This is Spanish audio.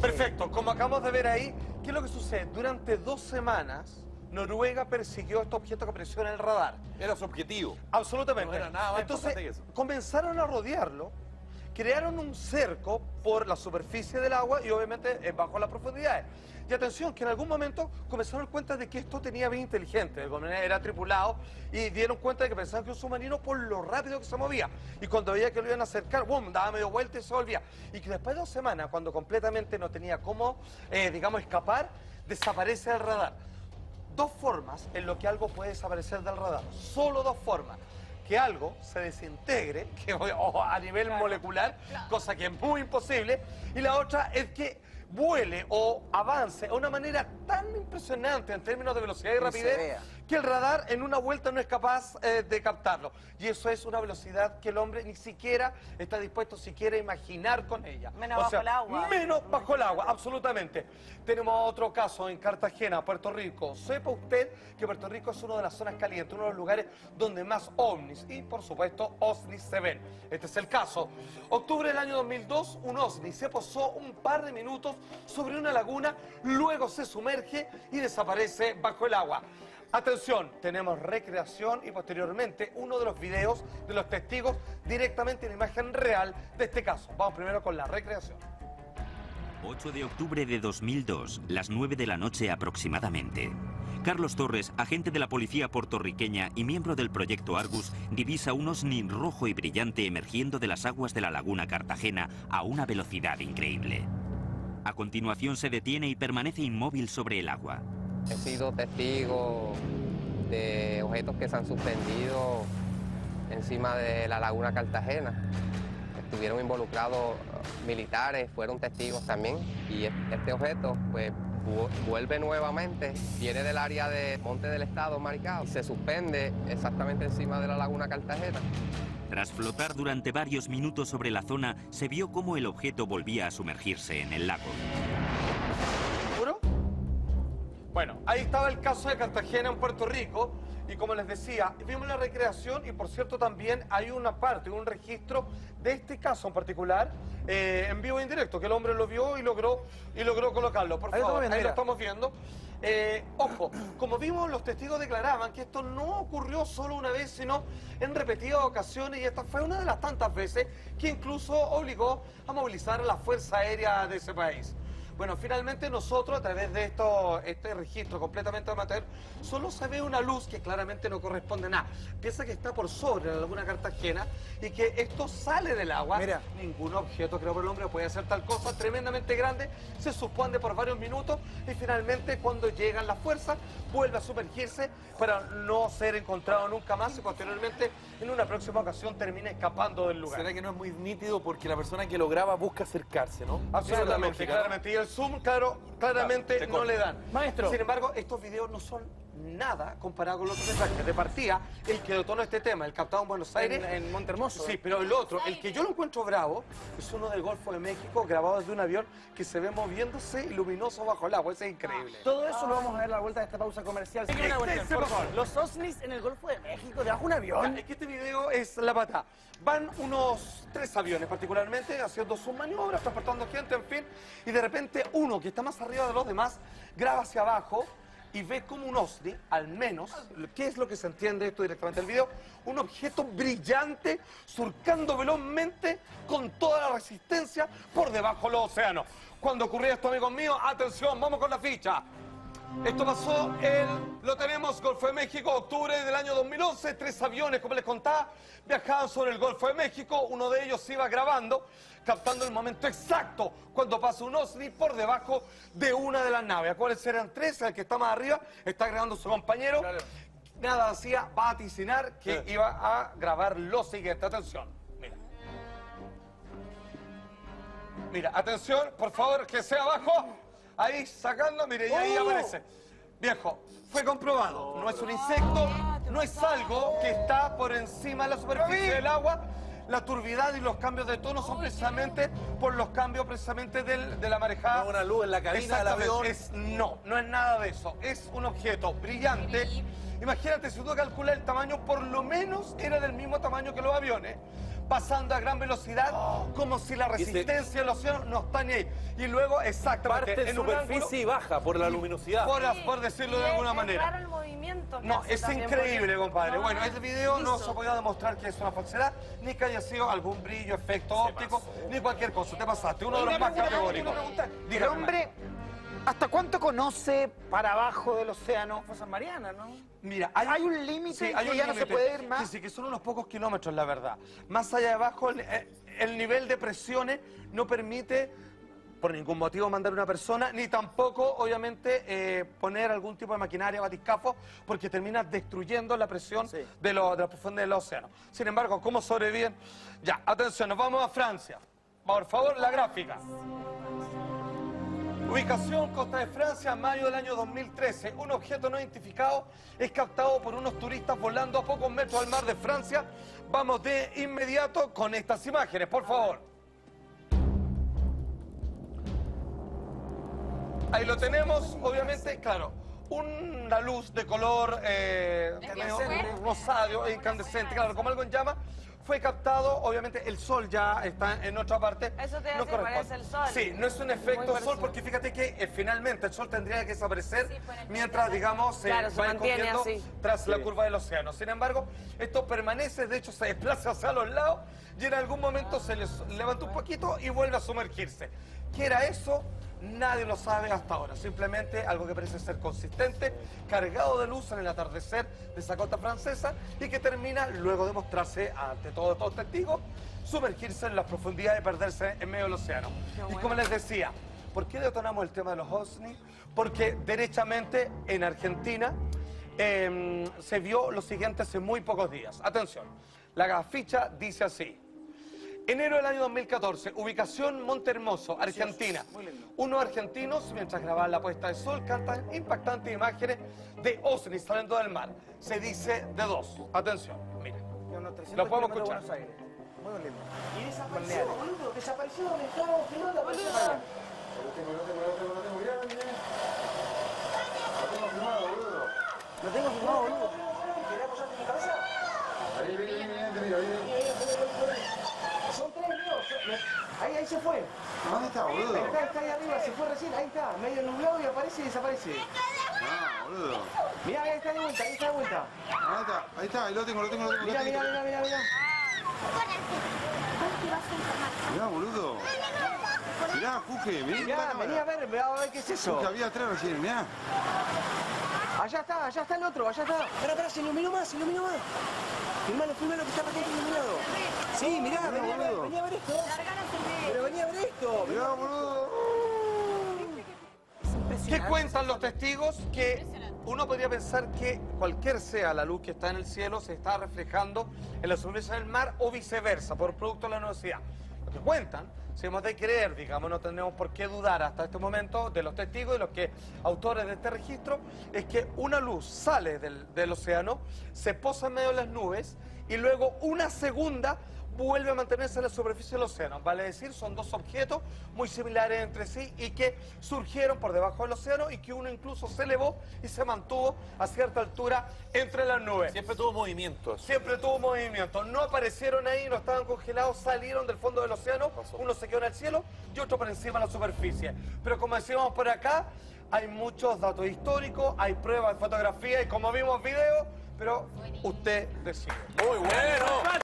Perfecto, como acabamos de ver ahí, ¿qué es lo que sucede? Durante 2 semanas, Noruega persiguió este objeto que apareció en el radar. Era su objetivo. Absolutamente. No era nada más Entonces, importante que eso. comenzaron a rodearlo, crearon un cerco por la superficie del agua y obviamente bajo las profundidades. Y atención, que en algún momento comenzaron a dar cuenta de que esto tenía vida inteligente, de alguna manera era tripulado, y dieron cuenta de que pensaban que un submarino por lo rápido que se movía. Y cuando veía que lo iban a acercar, ¡bum!, daba medio vuelta y se volvía. Y que después de 2 semanas, cuando completamente no tenía cómo, digamos, escapar, desaparece del radar. 2 formas en lo que algo puede desaparecer del radar. Solo 2 formas. Que algo se desintegre, o a nivel molecular, cosa que es muy imposible. Y la otra es que vuele o avance de una manera tan impresionante en términos de velocidad y rapidez que el radar en una vuelta no es capaz de captarlo. Y eso es una velocidad que el hombre ni siquiera está dispuesto siquiera a imaginar con ella. Menos bajo el agua. Menos bajo el agua, absolutamente. Tenemos otro caso en Cartagena, Puerto Rico. Sepa usted que Puerto Rico es una de las zonas calientes, uno de los lugares donde más ovnis y, por supuesto, OSNIs se ven. Este es el caso. Octubre del año 2002, un OSNI se posó un par de minutos sobre una laguna, luego se sumerge y desaparece bajo el agua. Atención, tenemos recreación y posteriormente uno de los videos de los testigos directamente en la imagen real de este caso. Vamos primero con la recreación. 8 de octubre de 2002, las 9 de la noche aproximadamente. Carlos Torres, agente de la policía puertorriqueña y miembro del proyecto Argus, divisa un OSNI rojo y brillante emergiendo de las aguas de la laguna Cartagena a una velocidad increíble. A continuación se detiene y permanece inmóvil sobre el agua. He sido testigo de objetos que se han suspendido encima de la laguna Cartagena. Estuvieron involucrados militares, fueron testigos también. Y este objeto pues vuelve nuevamente, viene del área de Monte del Estado, Maricao, y se suspende exactamente encima de la laguna Cartagena. Tras flotar durante varios minutos sobre la zona, se vio cómo el objeto volvía a sumergirse en el lago. ¿Seguro? Bueno, ahí estaba el caso de Cartagena en Puerto Rico y como les decía, vimos la recreación y por cierto también hay una parte, un registro de este caso en particular en vivo e indirecto, que el hombre lo vio y logró colocarlo. Por favor, ahí lo estamos viendo. Ojo, como vimos, los testigos declaraban que esto no ocurrió solo una vez, sino en repetidas ocasiones, y esta fue una de las tantas veces que incluso obligó a movilizar a la Fuerza Aérea de ese país. Bueno, finalmente nosotros, a través de este registro completamente amateur, solo se ve una luz que claramente no corresponde a nada. Piensa que está por sobre la laguna Cartagena y que esto sale del agua. Mira. Ningún objeto creado por el hombre puede hacer tal cosa tremendamente grande, se suspende por varios minutos y finalmente cuando llegan las fuerzas vuelve a sumergirse para no ser encontrado nunca más y posteriormente en una próxima ocasión termina escapando del lugar. ¿Será que no es muy nítido porque la persona que lo graba busca acercarse, ¿no? Absolutamente, claramente. Y el zoom, claramente no le dan. Maestro. Sin embargo, estos videos no son nada comparado con los otros mensajes. De partida, el que detonó este tema, el captado en Buenos Aires. En Montehermoso. Sí, pero el otro, el que yo lo encuentro bravo, es uno del Golfo de México, grabado desde un avión que se ve moviéndose y luminoso bajo el agua. Ese es increíble. Todo eso lo vamos a ver a la vuelta de esta pausa comercial. Señor Agüero, por favor. Los OSNIs en el Golfo de México, debajo de un avión. Es que este video es la pata. Van unos 3 aviones particularmente haciendo sus maniobras, transportando gente, en fin, y de repente uno que está más arriba de los demás graba hacia abajo y ve como un OSNI, al menos, ¿qué es lo que se entiende esto directamente del video? Un objeto brillante surcando velozmente con toda la resistencia por debajo del océano. Cuando ocurrió esto, amigos míos, atención, vamos con la ficha. Esto pasó lo tenemos, Golfo de México, octubre del año 2011, 3 aviones, como les contaba, viajaban sobre el Golfo de México, uno de ellos iba grabando, captando el momento exacto cuando pasa un OSNI por debajo de una de las naves. ¿Cuáles eran 3? El que está más arriba está grabando su compañero. Claro. Nada hacía vaticinar que iba a grabar lo siguiente. Atención, mira. Mira, atención, por favor, que sea abajo. Ahí sacando, mire, y ahí aparece. Viejo, fue comprobado. No es un insecto, no es algo que está por encima de la superficie del agua. La turbidez y los cambios de tono son precisamente por los cambios precisamente de la marejada. No, una luz en la cabina del avión. No es nada de eso. Es un objeto brillante. Imagínate, si tú calculas el tamaño, por lo menos era del mismo tamaño que los aviones. pasando a gran velocidad, como si la resistencia del océano no está ni ahí. Y luego, exactamente, Parte en un superficie ángulo, y baja por la luminosidad. por decirlo de alguna manera. Es raro el movimiento que No, hace es también, increíble, porque- compadre. No, Bueno, este video no liso. se ha podido demostrar que es una falsedad, ni que haya sido algún brillo, efecto óptico, ni cualquier cosa. Te pasaste, uno de los más categóricos. El Dígame. hombre, ¿hasta cuánto conoce para abajo del océano? Fosas Marianas, ¿no? Mira, Hay un límite que ya no se puede ir más. Sí, sí, que son unos pocos kilómetros, la verdad. Más allá de abajo, el nivel de presiones no permite, por ningún motivo, mandar una persona, ni tampoco, obviamente, poner algún tipo de maquinaria, batiscafo, porque terminas destruyendo la presión Sí. de la profundidad del océano. Sin embargo, ¿cómo sobreviven? Ya, atención, nos vamos a Francia. Por favor, la gráfica. Ubicación, costa de Francia, mayo del año 2013. Un objeto no identificado es captado por unos turistas volando a pocos metros al mar de Francia. Vamos de inmediato con estas imágenes, por favor. Ahí lo tenemos, obviamente, claro. Una luz de color rosado, incandescente, claro, como algo en llama. Fue captado, obviamente el sol ya está en otra parte. Eso te iba a no decir, corresponde. parece el sol. Sí, no es un Muy efecto sol, parecido. porque fíjate que finalmente el sol tendría que desaparecer Sí, por el mientras, digamos, Claro, se va mantiene encogiendo así. tras la curva del océano. Sin embargo, esto permanece, de hecho se desplaza hacia los lados y en algún momento se les levanta un poquito y vuelve a sumergirse. ¿Qué era eso? Nadie lo sabe hasta ahora. Simplemente algo que parece ser consistente, cargado de luz en el atardecer de esa costa francesa y que termina, luego de mostrarse ante todos los testigos, sumergirse en las profundidades y perderse en medio del océano. Y como les decía, ¿por qué detonamos el tema de los OVNI? Porque derechamente en Argentina se vio lo siguiente hace muy pocos días. Atención, la ficha dice así. Enero del año 2014, ubicación Monte Hermoso, Argentina. Unos argentinos, mientras grababan la puesta de sol, cantan impactantes imágenes de OVNI saliendo del mar. Se dice de dos. Atención, mira. Lo podemos escuchar. Muy lindo. Y desapareció, boludo, desapareció donde estábamos filmando, apareció allá. Lo tengo, mirá, mirá. Lo tengo filmado, boludo. Lo tengo filmado, boludo. ¿Querés apoyarte en mi cabeza? Ahí, mira, Son tres, míos. Ahí se fue. ¿Dónde está, boludo? Está ahí arriba, se fue recién, ahí está, medio nublado y aparece y desaparece. No, boludo. Mirá, ahí está de vuelta, ahí está de vuelta. Ahí está, ahí lo tengo. Mirá. Mirá, boludo. Mirá, Juge, Mirá, vení a ver qué es eso. Juge, había atrás recién, mirá. Allá está el otro, allá está. Espera, se iluminó más. Filmalo, que está bastante iluminado. Sí, mirá, vení a ver esto. Pero vení a ver esto. Mirá, boludo. ¿Qué cuentan los testigos? Que uno podría pensar que cualquier sea la luz que está en el cielo se está reflejando en la superficie del mar o viceversa, por producto de la nubosidad. Lo que cuentan, si hemos de creer, digamos, no tenemos por qué dudar hasta este momento de los testigos y los que autores de este registro, es que una luz sale del océano, se posa en medio de las nubes y luego una segunda vuelve a mantenerse en la superficie del océano. Vale decir, son dos objetos muy similares entre sí y que surgieron por debajo del océano y que uno incluso se elevó y se mantuvo a cierta altura entre las nubes. Siempre tuvo movimientos. Siempre tuvo movimiento. No aparecieron ahí, no estaban congelados, salieron del fondo del océano. Uno se quedó en el cielo y otro por encima de la superficie. Pero como decíamos por acá, hay muchos datos históricos, hay pruebas de fotografía y como vimos video, pero usted decide. Muy bueno.